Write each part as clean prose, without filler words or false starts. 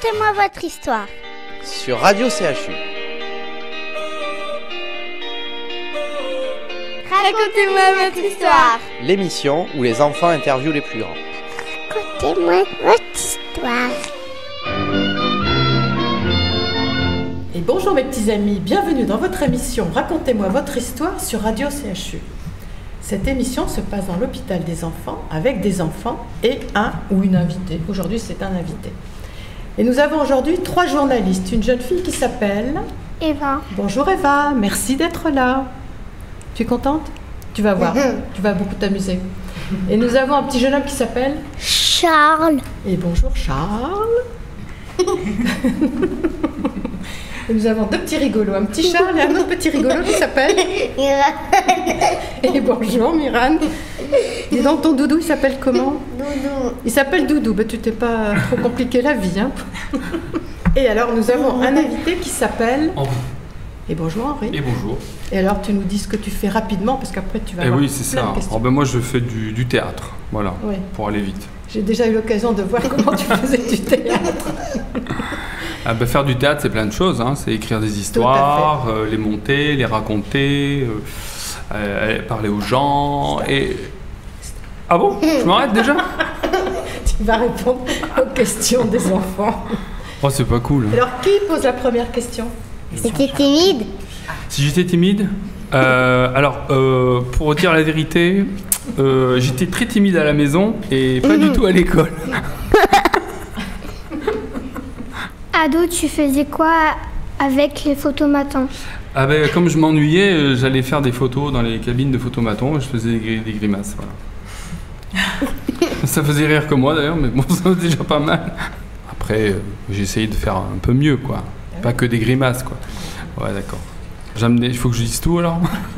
Racontez-moi votre histoire. Sur Radio CHU. Racontez-moi votre histoire. L'émission où les enfants interviewent les plus grands. Racontez-moi votre histoire. Et bonjour mes petits amis, bienvenue dans votre émission Racontez-moi votre histoire sur Radio CHU. Cette émission se passe dans l'hôpital des enfants avec des enfants et un ou une invitée. Aujourd'hui c'est un invité. Et nous avons aujourd'hui 3 journalistes. Une jeune fille qui s'appelle Eva. Bonjour Eva, merci d'être là. Tu es contente? Tu vas voir, tu vas beaucoup t'amuser. Et nous avons un petit jeune homme qui s'appelle Charles. Et bonjour Charles. Et nous avons 2 petits rigolos, un petit Charles et un autre petit rigolo qui s'appelle Et bonjour Miran. Et dans ton doudou, il s'appelle comment? Doudou. Il s'appelle Doudou, bah, tu t'es pas trop compliqué la vie. Hein. Et alors nous avons un invité qui s'appelle Henri. Et bonjour Henri. Et bonjour. Et alors tu nous dis ce que tu fais rapidement parce qu'après tu vas Et avoir oui, c'est plein ça. de questions. Alors, ben, moi, je fais du théâtre, voilà, Oui. pour aller vite. J'ai déjà eu l'occasion de voir comment tu faisais du théâtre. Ah, ben, faire du théâtre, c'est plein de choses. Hein. C'est écrire des histoires, les monter, les raconter, parler aux gens. Et... Ah bon? Je m'arrête déjà? Tu vas répondre aux questions des enfants. Oh, c'est pas cool. Alors qui pose la première question? C'était timide? Si j'étais timide, pour dire la vérité, j'étais très timide à la maison et pas du tout à l'école. Ado, tu faisais quoi avec les photomatons? Ah ben, comme je m'ennuyais, j'allais faire des photos dans les cabines de photomatons et je faisais des grimaces. Voilà. Ça faisait rire que moi d'ailleurs, mais bon, ça was déjà pas mal. Après, j'ai essayé de faire un peu mieux, quoi. Pas que des grimaces, quoi. Ouais, d'accord. Il faut que je dise tout alors.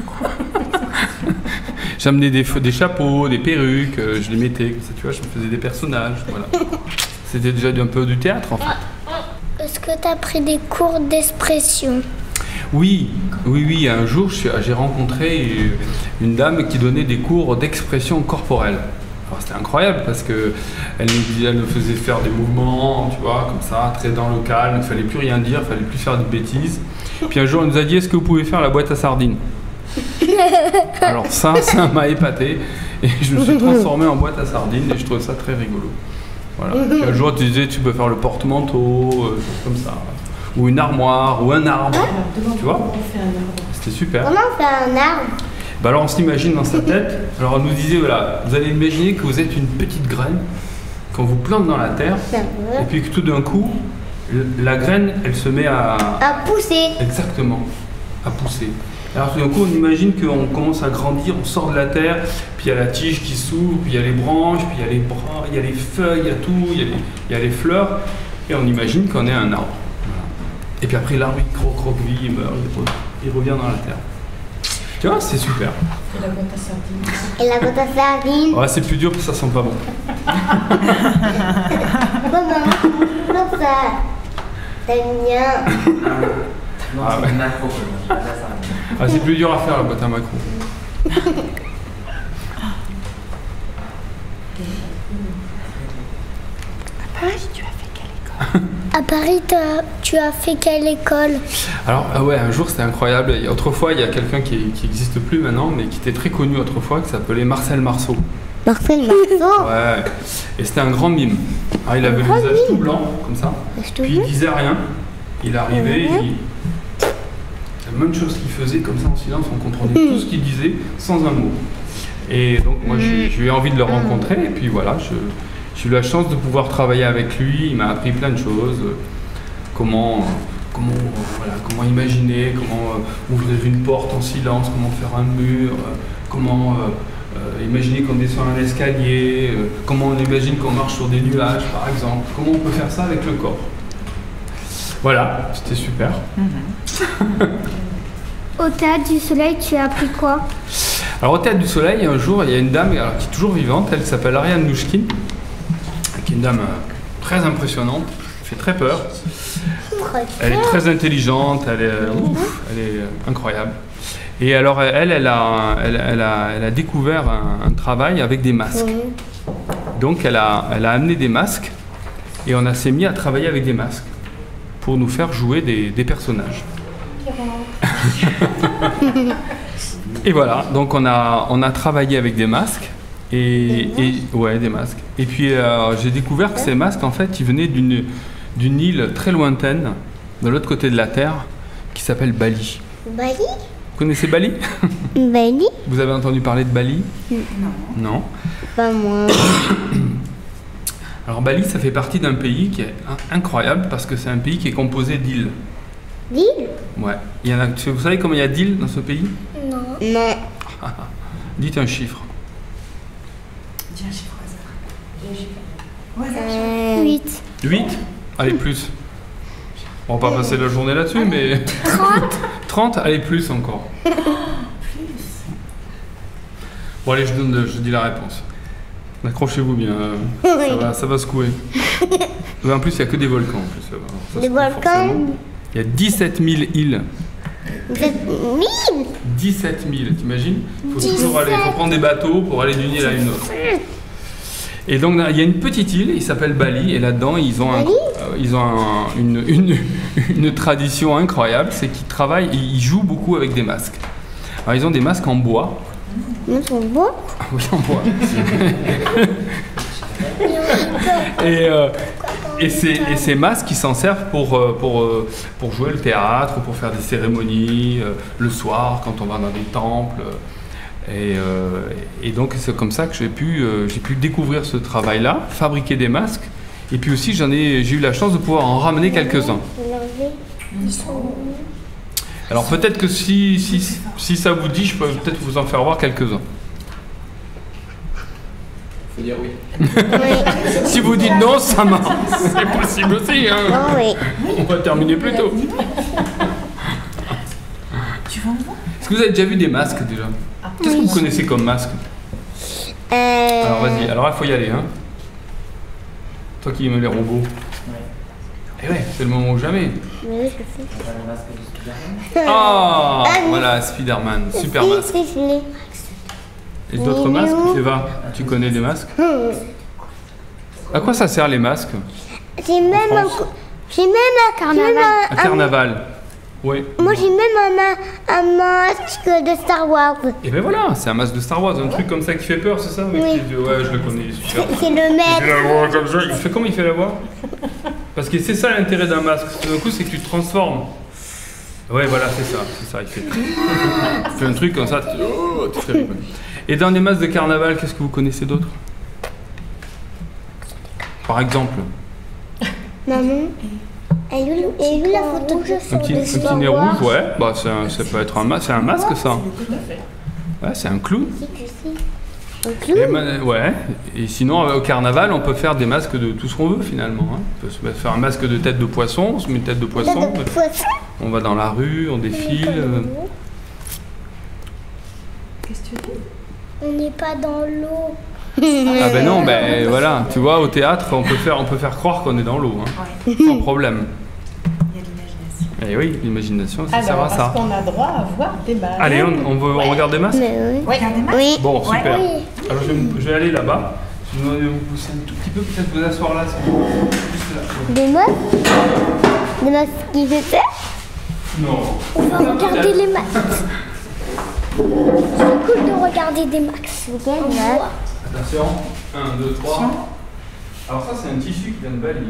J'amenais des chapeaux, des perruques, je les mettais, comme ça, tu vois, je me faisais des personnages, voilà. C'était déjà un peu du théâtre, en fait. Est-ce que tu as pris des cours d'expression? Oui, un jour, j'ai rencontré une dame qui donnait des cours d'expression corporelle. Alors, c'était incroyable parce qu'elle nous faisait faire des mouvements, tu vois, comme ça, très dans le calme, il ne fallait plus rien dire, il ne fallait plus faire de bêtises. Puis un jour, elle nous a dit, est-ce que vous pouvez faire la boîte à sardines? Alors ça m'a épaté et je me suis transformé en boîte à sardines et je trouve ça très rigolo. Voilà. Puis un jour, tu disais, tu peux faire le porte-manteau, comme ça, ou une armoire, ou un arbre, tu vois. C'était super. Comment on fait un arbre? Bah alors on s'imagine dans sa tête, alors on nous disait voilà, vous allez imaginer que vous êtes une petite graine qu'on vous plante dans la terre et puis que tout d'un coup, la graine elle se met à pousser. Exactement, à pousser. Alors tout d'un coup on imagine qu'on commence à grandir, on sort de la terre, puis il y a la tige qui s'ouvre, puis il y a les branches, puis il y a les bras, il y a les feuilles, il y a tout, il y a les fleurs et on imagine qu'on est un arbre. Voilà. Et puis après l'arbre il croque-vie, il meurt, il revient dans la terre. Tu vois, c'est super. Et la boîte à sardines. Et la boîte à sardines? Ouais, c'est plus dur parce que ça sent pas bon. Comment ça? T'aimes bien? Ah, ouais. Ah, c'est plus dur à faire la boîte à macro. À Paris, tu as fait quelle école? Alors, ah ouais, un jour c'était incroyable. Autrefois, il y a quelqu'un qui n'existe plus maintenant, mais qui était très connu autrefois, qui s'appelait Marcel Marceau. Marcel Marceau? Ouais. Et c'était un grand mime. Alors, il avait le visage tout blanc, comme ça. Puis il disait rien. Il arrivait, la même chose qu'il faisait, comme ça en silence, on comprenait tout ce qu'il disait, sans un mot. Et donc moi j'ai eu envie de le rencontrer, et puis voilà, j'ai eu la chance de pouvoir travailler avec lui. Il m'a appris plein de choses, comment imaginer, comment ouvrir une porte en silence, comment faire un mur, comment imaginer qu'on descend un escalier, comment on imagine qu'on marche sur des nuages par exemple, comment on peut faire ça avec le corps. Voilà, c'était super. Au Théâtre du Soleil, tu as appris quoi? Alors au Théâtre du Soleil, un jour, il y a une dame qui est toujours vivante, elle s'appelle Ariane Nouchkine, qui est une dame très impressionnante, qui fait très peur. Elle est très intelligente, elle est incroyable. Et alors elle a découvert un travail avec des masques. Donc elle a amené des masques et on s'est mis à travailler avec des masques pour nous faire jouer des personnages. Et voilà, donc on a travaillé avec des masques. Ouais, des masques. Et puis j'ai découvert que ces masques, en fait, ils venaient d'une île très lointaine, de l'autre côté de la Terre, qui s'appelle Bali. Bali? Vous connaissez Bali? Bali? Vous avez entendu parler de Bali? Non. Pas moi. Alors Bali, ça fait partie d'un pays qui est incroyable parce que c'est un pays qui est composé d'îles. D'île? Ouais. Il y en a, vous savez combien il y a d'îles dans ce pays? Non. Non. Dites un chiffre. Dis un chiffre au hasard. 8. 8? Allez, plus. On va pas passer la journée là-dessus, mais... 30. 30? Allez, plus encore. Bon, allez, je dis la réponse. Accrochez-vous bien. Ça va secouer. Mais en plus, il n'y a que des volcans. En plus, ça Des secoue volcans? forcément. Il y a 17 000 îles. 17 000? 17 000, t'imagines? Il faut prendre des bateaux pour aller d'une île à une autre. Et donc, il y a une petite île, il s'appelle Bali, et là-dedans, ils ont une tradition incroyable, c'est qu'ils travaillent, ils jouent beaucoup avec des masques. Alors, ils ont des masques en bois. Ils sont beaux? Oui, en bois. Et ces masques, ils s'en servent pour jouer le théâtre, pour faire des cérémonies, le soir, quand on va dans des temples. Et donc, c'est comme ça que j'ai pu découvrir ce travail-là, fabriquer des masques. Et puis aussi, j'ai eu la chance de pouvoir en ramener quelques-uns. Alors peut-être que si ça vous dit, je peux peut-être vous en faire voir quelques-uns. Faut dire oui. Si vous dites non, ça marche. C'est possible aussi. Hein. Oh oui. On va terminer plus tôt. Tu vas en voir? Est-ce que vous avez déjà vu des masques déjà? Qu'est-ce que vous connaissez comme masque? Alors vas-y, alors il faut y aller. Hein. Toi qui aimes les robots. Eh ouais, c'est le moment ou jamais. Oui, je sais. Ah, voilà, Spider-Man, super Si, masque. si, je l'ai. Et d'autres masques, Eva, tu connais des masques? À quoi ça sert les masques? J'ai même un Carnaval. Un carnaval. Oui. Moi j'ai même un masque de Star Wars. Et ben voilà, c'est un masque de Star Wars, un truc comme ça qui fait peur, c'est ça? Oui. Ouais, je le connais, super. C'est le Il fait maître. la voix comme ça. Il fait comment il fait la voix? Parce que c'est ça l'intérêt d'un masque. Tout d'un coup, c'est que tu te transformes. Ouais, voilà, c'est ça. Il fait un truc comme ça. Tu fais rire. Et dans les masques de carnaval, qu'est-ce que vous connaissez d'autre? Par exemple, Maman, elle est où la photo que je un petit nez rouge, ouais. Bah, ça peut être un masque. C'est un masque, ça. Ouais, c'est un clown. Un clown? Ouais, et sinon au carnaval on peut faire des masques de tout ce qu'on veut finalement. Hein. On peut se faire un masque de tête de poisson, on se met une tête de poisson, on va dans la rue, on défile. Qu'est-ce que tu dis? On n'est pas dans l'eau. Ah ben non, ben voilà, tu vois au théâtre on peut faire croire qu'on est dans l'eau, hein, sans problème. Il y a l'imagination. Et oui, l'imagination ça sert Alors, à ça. est-ce qu'on a droit à voir des masques? Allez, on regarde des masques? Mais oui. Regarde des masques. Oui. Bon, super. Oui. Alors je vais aller là-bas. Je vais vous demander de vous pousser un tout petit peu, peut-être vous asseoir là. Juste là. Des masques? Des masques qui se fait? Non. On va regarder les masques. C'est cool de regarder des masques. Quel masque? Attention, 1, 2, 3. Alors ça c'est un tissu qui vient de Bali.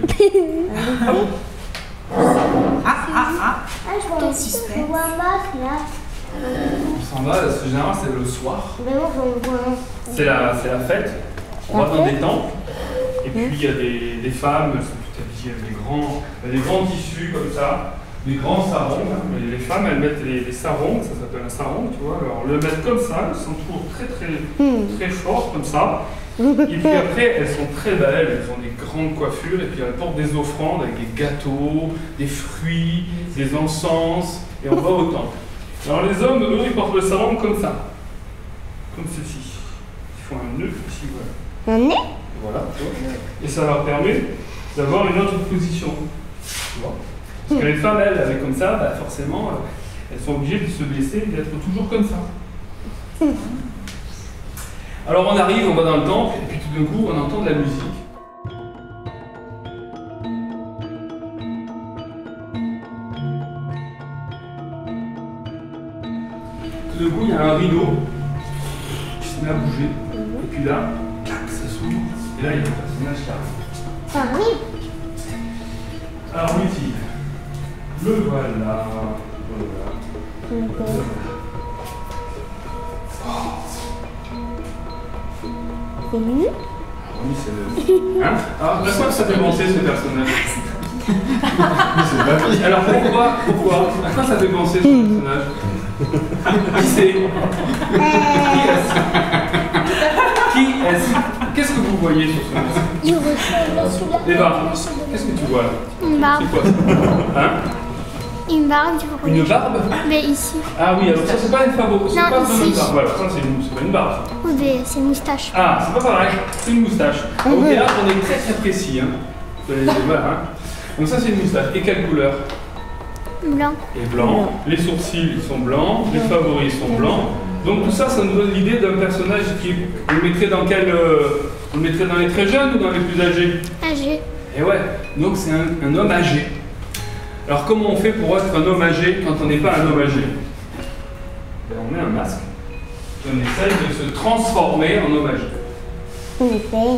Je vois un masque là. On s'en va, parce que généralement c'est le soir. Mais moi j'en vois un. C'est la fête. On va dans des temples. Et puis il y a des femmes, elles sont toutes habillées avec des grands tissus comme ça. Des grands sarongs. Hein. Les femmes elles mettent les sarongs, ça s'appelle un sarong, tu vois. Alors le mettent comme ça, elles sont toujours très fortes comme ça. Et puis après, elles sont très belles, elles ont des grandes coiffures, et puis elles portent des offrandes avec des gâteaux, des fruits, des encens, et on va au temple. Alors les hommes, eux, ils portent le sarong comme ça, comme ceci. Ils font un nœud ici, voilà. Un nez? Voilà, tu vois. Et ça leur permet d'avoir une autre position, tu vois. Parce que les femmes, elles, avec comme ça, bah, forcément, elles sont obligées de se baisser et d'être toujours comme ça. Alors on arrive, on va dans le temple, et puis tout d'un coup, on entend de la musique. y a un rideau qui se met à bouger. Et puis là, clac, ça s'ouvre. Et là, il y a le personnage qui arrive. Ah oui. Alors, Lucie, le voilà. C'est lui? Oui, c'est le. Hein? Alors, à quoi ça fait penser ce personnage? Alors, pourquoi? À quoi ça fait penser ce personnage? Qui c'est? Qui est-ce? Qu'est-ce que vous voyez sur ce monstre? Il ressemble à celui-là. Eva, qu'est-ce que tu vois là? Une barbe. C'est quoi ça? Hein? Une barbe, tu vois. Une barbe? Mais ici. Ah oui, alors ça c'est pas une favori, c'est Non, pas vraiment une ici. barbe. Voilà, ça c'est pas une barbe. Oui, mais c'est une moustache. Ah, c'est pas pareil, c'est une moustache. Au théâtre, on est très très précis. Hein. Voilà, hein. Donc ça c'est une moustache. Et quelle couleur? Blanc. Et blanc. Les sourcils ils sont blancs, les favoris sont blancs. Donc tout ça, ça nous donne l'idée d'un personnage qui on le mettrait dans quel on le mettrait dans les très jeunes ou dans les plus âgés? Âgé. Et ouais, donc c'est un homme âgé. Alors comment on fait pour être un homme âgé quand on n'est pas un homme âgé? Ben, on met un masque et on essaye de se transformer en homme âgé. Il fait.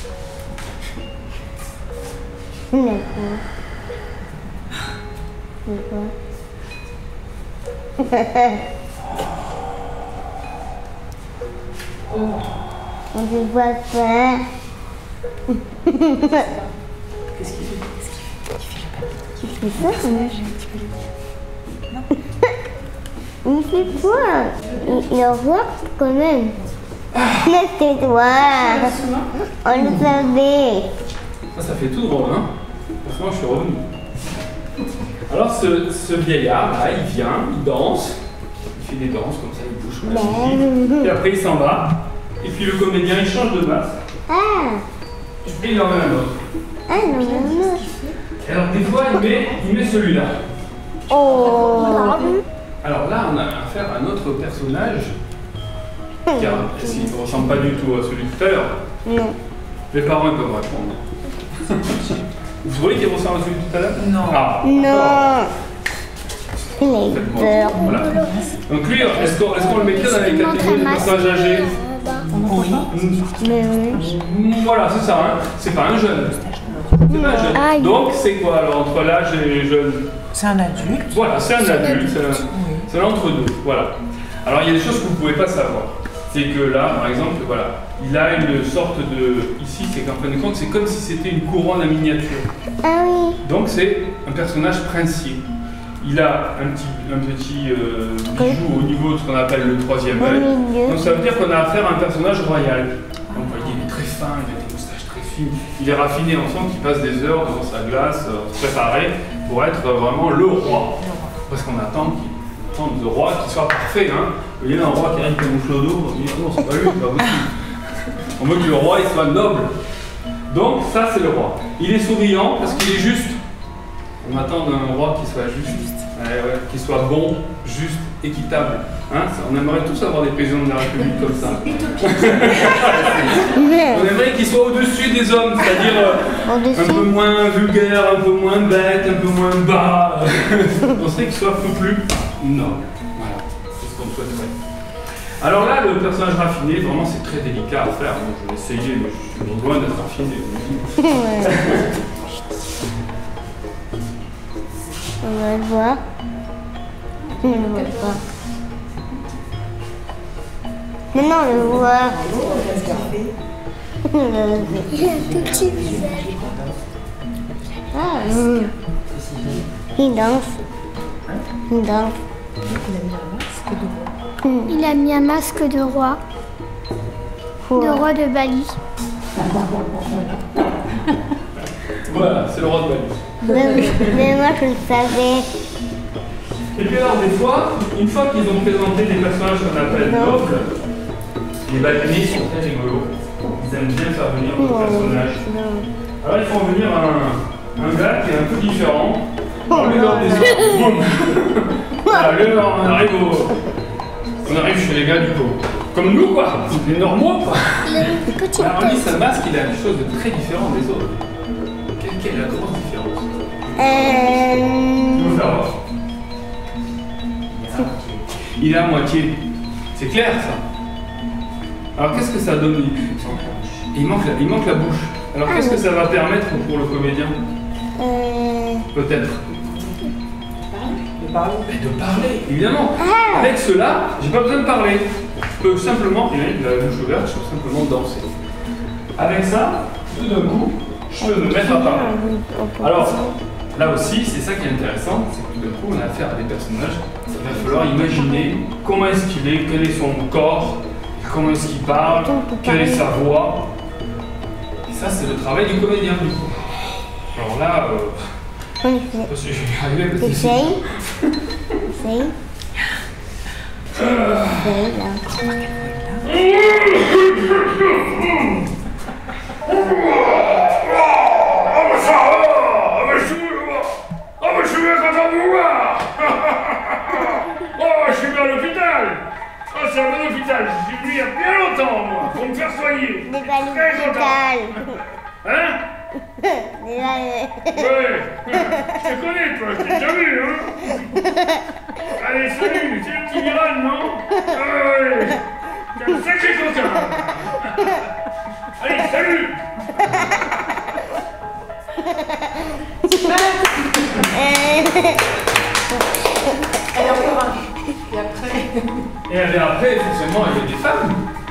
D'accord. On ne voit pas. Qu'est-ce qu'il fait? Tu fais ça, il fait quoi? Il voit quand même. Mais c'est toi. On le savait. Ça fait tout drôle, hein? Franchement, je suis revenu. Alors, ce vieillard, là, il vient, il danse, il fait des danses comme ça, il bouge comme ça, et après il s'en va, et puis le comédien, il change de masque, Ah, et il en met un autre. ah non, non, non. Et alors, des fois, il met celui-là. Oh. Alors là, on a affaire à un autre personnage, qui ne ressemble pas du tout à celui de tout à l'heure. Non. Les parents, ils peuvent répondre. Vous voyez qu'il ressemble à celui de tout à l'heure? Non. Ah, Non. Il est peur. voilà. Donc lui, est-ce qu'on le mettrait dans les catégories de personnages âgés? Oui. Mais oui. Voilà, c'est ça, hein. C'est pas un jeune. C'est pas un jeune. Aïe. Donc c'est quoi alors entre l'âge et les jeunes? C'est un adulte. Voilà, c'est un adulte, Oui. c'est l'entre-deux. Voilà. Alors il y a des choses que vous ne pouvez pas savoir. C'est que là, par exemple, voilà, il a une sorte de. Ici, c'est qu'en fin de compte, c'est comme si c'était une couronne à miniature. Ah oui. Donc c'est un personnage princier. Il a un petit bijou au niveau de ce qu'on appelle le troisième Au œil. milieu. Donc ça veut dire qu'on a affaire à un personnage royal. Donc vous voyez, il est très fin, il a des moustaches très fines, il est raffiné, on sent qu'il passe des heures devant sa glace, se préparer pour être vraiment le roi. Parce qu'on attend le roi qui soit parfait. Hein. Vous voyez, un roi qui arrive comme un clodo, on se dit non, c'est pas lui, c'est pas possible. On veut que le roi il soit noble. Donc ça c'est le roi. Il est souriant parce qu'il est juste. On attend d'un roi qui soit juste, ouais, qui soit bon, juste, équitable. Hein, on aimerait tous avoir des présidents de la République comme ça. On aimerait qu'ils soient au-dessus des hommes, c'est-à-dire un peu moins vulgaire, un peu moins bête, un peu moins bas. On serait qu'ils soient un peu plus nobles. Voilà, c'est ce qu'on souhaiterait. Alors là, le personnage raffiné, vraiment, c'est très délicat à faire. Bon, je vais essayer, mais je suis loin d'être raffiné. On va le voir. On ne le voit pas. Maintenant, on le voit. Il a un tout petit visage. Ah, il danse. Il danse. Il a mis un masque de roi. De roi de Bali. Voilà, c'est le roi de Bali. Mais moi, je le savais. Et puis alors, des fois, une fois qu'ils ont présenté des personnages qu'on appelle nobles, les Balinais sont très rigolos. Ils aiment bien faire venir d'autres personnages. Alors ils font venir un gars qui est un peu différent. On lui donne des boum. Voilà, là, on arrive chez les gars du coup. Comme nous quoi, les normaux quoi. Il a une petite Alors lui, tête. sa masque, il a quelque chose de très différent des autres. Quelle est la grosse différence? Tu veux faire voir? Il est à moitié. C'est clair ça. Alors qu'est-ce que ça donne? Il manque la bouche. Alors qu'est-ce que ça va permettre pour le comédien? Peut-être. De parler. Mais de parler, évidemment. Avec cela, j'ai pas besoin de parler. Je peux simplement, avec la bouche ouverte, je peux simplement danser. Avec ça, tout d'un coup, je peux me mettre à parler. Alors, là aussi, c'est ça qui est intéressant, c'est que tout d'un coup, on a affaire à des personnages. Il va falloir imaginer comment est-ce qu'il est, quel est son corps, comment est-ce qu'il parle, quelle est sa voix. Et ça, c'est le travail du comédien, du coup. Alors là, je vais y arriver parce que Essaye. Je suis bien à l'hôpital. C'est un bon hôpital. Je suis venu il y a bien longtemps, moi, pour me faire soigner. N'est pas l'hôpital. Hein? Déjà, Ouais. Je te connais, toi. Je t'ai déjà vu, hein? Allez, salut. C'est le petit Miran, non? Ouais. T'es un sacré coquin. Allez, salut. Allez, encore un. Et après. et après, forcément, il y a des femmes.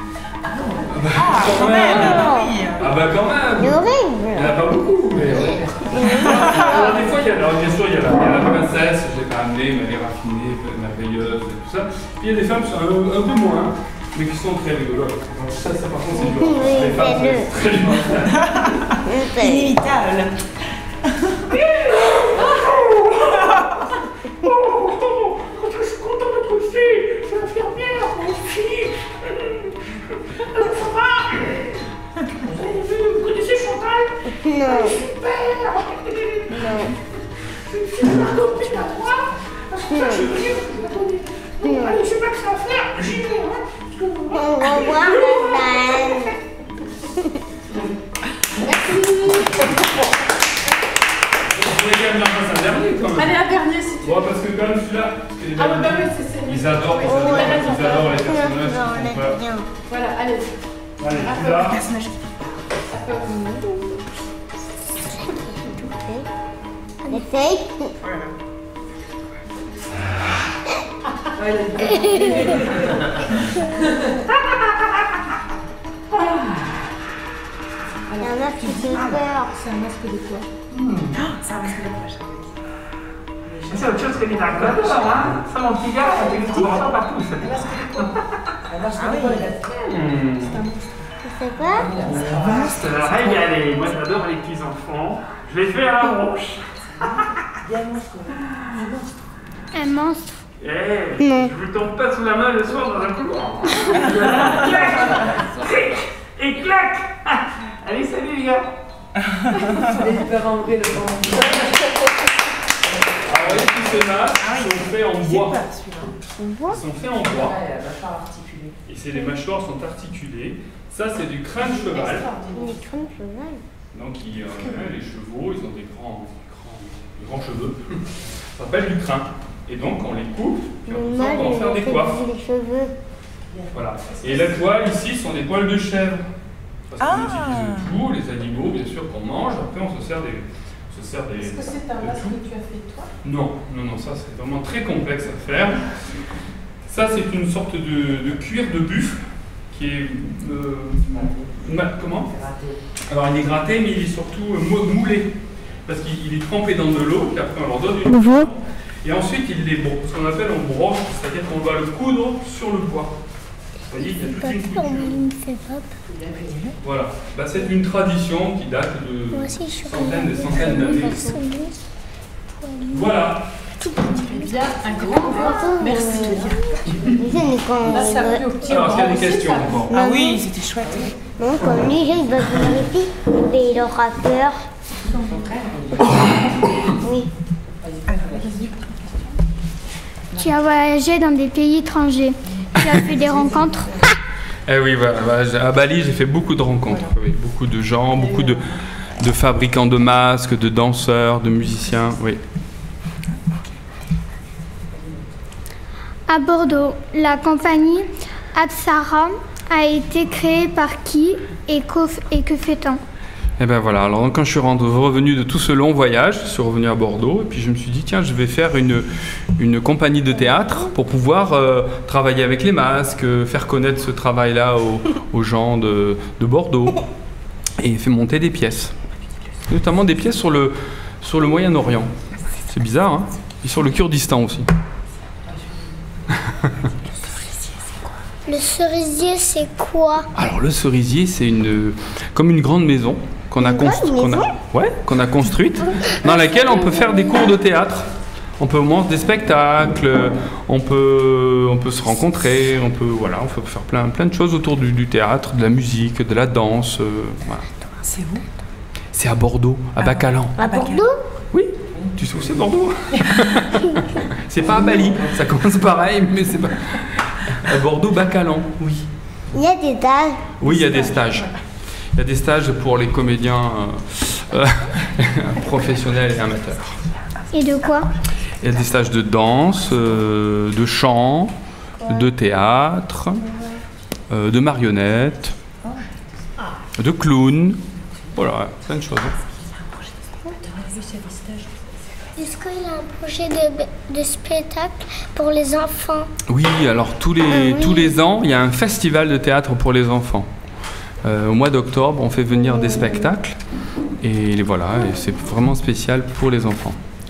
Quand même, oui. Ah bah quand même. c'est Il horrible. n'y en a pas beaucoup, mais... Alors, des fois, il y a, alors, bien sûr, il y a la princesse, je l'ai pas amenée, mais elle est raffinée, merveilleuse, et tout ça. Puis il y a des femmes qui sont un peu moins, mais qui sont très rigolotes. Donc ça par contre, c'est dur. Oui, Les femmes, fais-le. c'est très dur. Inévitable. Je suis content d'être ici. Je suis infirmière, mon fille. Alors, ça va? Vous connaissez Chantal? Non. Super. Non. C'est la copine à moi. Parce que ça, je veux dire, allez, je sais pas que ça va faire. J'y vais, hein. Au revoir, madame. Je voulais quand même leur passer un dernier, quand même. Allez, un dernier si tu veux. Bon, parce que quand même, celui-là, parce que les Ah, bah derniers, oui, c'est ils adorent les personnages qui font peur. Bien. Voilà, allez. Allez, celui-là. Personnage. Essaye. Il y en a qui fait peur. C'est un masque de quoi? C'est un masque de poche. C'est autre chose que les narcotiques, hein. Ça, mon petit gars, ça fait des petits morceaux partout. Ça. C'est quoi? C'est la régalée. Moi, j'adore les petits enfants. Je les fais à la bronche. Un monstre. Eh, je vous tombe pas sous la main le soir dans un couloir. Clac et clac. Allez, salut les gars. Allez, tu peux rentrer le vent. Alors, voyez, tous ces masques sont faits en bois. Ils sont faits en bois. La mâchoire articulée. Et les mâchoires sont articulées. Ça, c'est du crin de cheval. Les crânes cheval. Donc, les chevaux, ils ont des grands cheveux. Ça s'appelle du crin. Et donc, on les coupe, puis on Moi, peut en faire des coiffes. les cheveux. Voilà. Et la toile ici sont des poils de chèvre. Parce qu'on utilise tout, les animaux, bien sûr, qu'on mange. Après, on se sert des. Est-ce que c'est un masque que tu as fait toi? Non, ça c'est vraiment très complexe à faire. Ça, c'est une sorte de cuir de buffle qui est. Comment? Alors, il est gratté, mais il est surtout moulé. Parce qu'il est trempé dans de l'eau, puis après, on leur donne une. Et ensuite, il les broche, ce qu'on appelle on broche, c'est-à-dire qu'on va le coudre sur le bois. Vous voyez, il y a toute une couture. Voilà. Bah, c'est une tradition qui date de centaines et centaines d'années. Voilà. Eh bien, un grand merci. Là, ça plaît au petit. Alors, est-ce qu'il y a des questions encore? Ah oui, c'était chouette. Non, comme les gens, ils veulent venir ici, mais il aura peur. Oui. Tu as voyagé dans des pays étrangers. Tu as fait des rencontres. Eh oui, voilà. À Bali, j'ai fait beaucoup de rencontres. Oui, beaucoup de gens, beaucoup de fabricants de masques, de danseurs, de musiciens. Oui. À Bordeaux, la compagnie Apsara a été créé par qui et que fait-on? Et ben voilà, alors quand je suis revenu de tout ce long voyage, je suis revenu à Bordeaux et puis je me suis dit tiens, je vais faire une compagnie de théâtre pour pouvoir travailler avec les masques, faire connaître ce travail-là aux gens de Bordeaux et faire monter des pièces, notamment des pièces sur le Moyen-Orient. C'est bizarre, hein? Et sur le Kurdistan aussi. Le cerisier, c'est quoi? Alors le cerisier, c'est comme une grande maison qu'on a construite, dans laquelle on peut faire des cours de théâtre. On peut monter des spectacles, on peut se rencontrer, on peut faire plein de choses autour du théâtre, de la musique, de la danse. Voilà. C'est où? C'est à Bordeaux, à Bacalan. À Bordeaux? Oui, tu sais où c'est Bordeaux? C'est pas à Bali, ça commence pareil, mais c'est pas... À Bordeaux, Bacalan, oui. Il y a des stages. Oui, il y a des stages. Il y a des stages pour les comédiens professionnels et amateurs. Et de quoi? Il y a des stages de danse, de chant, de théâtre, de marionnettes, de clown. Voilà, plein de choses. Est-ce qu'il y a un projet de spectacle pour les enfants? Oui, alors tous les ans, il y a un festival de théâtre pour les enfants. Au mois d'octobre, on fait venir des spectacles et voilà, et c'est vraiment spécial pour les enfants.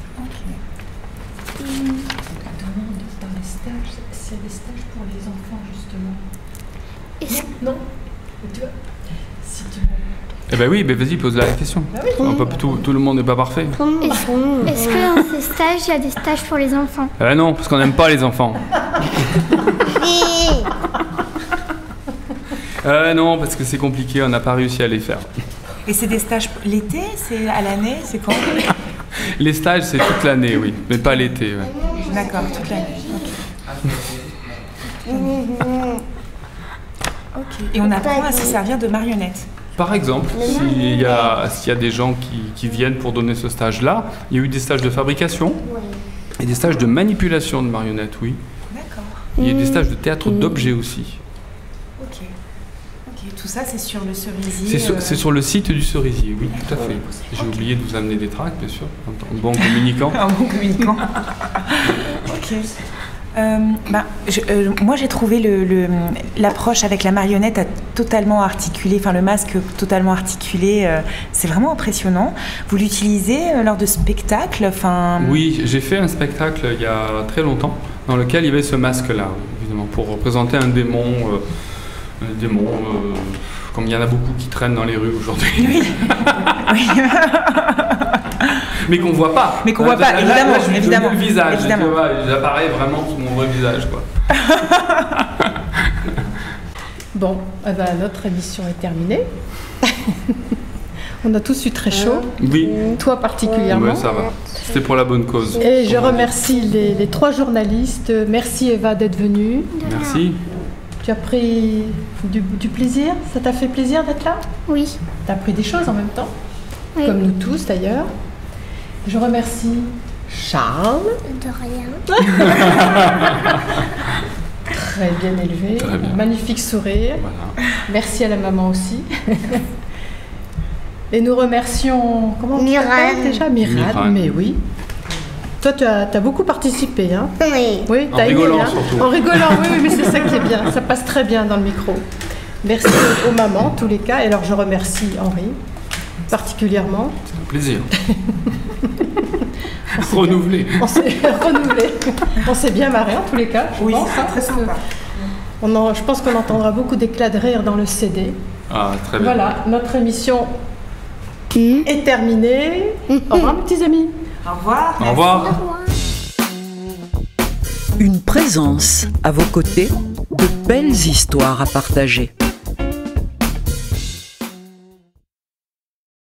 On demande dans les stages s'il y a des stages pour les enfants justement. Non. Tu vois, si tu... Eh ben oui, ben vas-y, pose la question. Tout le monde n'est pas parfait. Est-ce que dans ces stages, il y a des stages pour les enfants? Non, parce qu'on n'aime pas les enfants. Non, parce que c'est compliqué, on n'a pas réussi à les faire. Et c'est des stages l'été? C'est à l'année? C'est quand? Les stages, c'est toute l'année, oui, mais pas l'été. Ouais. D'accord, toute l'année. Ok. Et on apprend à se servir de marionnettes. Par exemple, s'il y a des gens qui viennent pour donner ce stage-là, il y a eu des stages de fabrication et des stages de manipulation de marionnettes, oui. D'accord. Il y a des stages de théâtre d'objets aussi. Ok. Tout ça, c'est sur le cerisier. C'est sur le site du cerisier, oui, tout à fait. J'ai oublié de vous amener des tracts, bien sûr, en bon communicant. Un bon communicant. Ok. Moi, j'ai trouvé l'approche avec la marionnette totalement articulée, enfin le masque totalement articulé. C'est vraiment impressionnant. Vous l'utilisez lors de spectacles? Oui, j'ai fait un spectacle il y a très longtemps dans lequel il y avait ce masque-là, évidemment, pour représenter un démon. Comme il y en a beaucoup qui traînent dans les rues aujourd'hui. Oui. Mais qu'on voit pas. Mais qu'on voit pas, évidemment. Je évidemment. Le visage, évidemment. J'apparais vraiment sous mon vrai visage, quoi. Bon, notre émission est terminée. On a tous eu très chaud. Oui. Toi particulièrement. Oui, ça va. C'était pour la bonne cause. Et je remercie les 3 journalistes. Merci Eva d'être venue. Merci. Tu as pris du plaisir? Ça t'a fait plaisir d'être là? Oui. Tu as appris des choses en même temps? Oui. Comme nous tous d'ailleurs. Je remercie Charles. De rien. Très bien élevé. Très bien. Magnifique sourire. Voilà. Merci à la maman aussi. Et nous remercions... Comment on t'appelle déjà? Miran, mais oui. Toi, tu as beaucoup participé, hein? Oui. Oui, En t'as aimé, rigolant, hein? surtout. En rigolant, oui, mais c'est ça qui est bien. Ça passe très bien dans le micro. Merci aux mamans, en tous les cas. Et alors, je remercie Henri, particulièrement. C'est un plaisir. Renouvelé. On s'est renouvelé. On s'est bien marré, en tous les cas. Oui, pense, c'est hein, très parce que sympa. je pense qu'on entendra beaucoup d'éclats de rire dans le CD. Ah, très bien. Voilà, notre émission est terminée. Au revoir, mes petits amis. Au revoir. Au revoir. Une présence à vos côtés, de belles histoires à partager.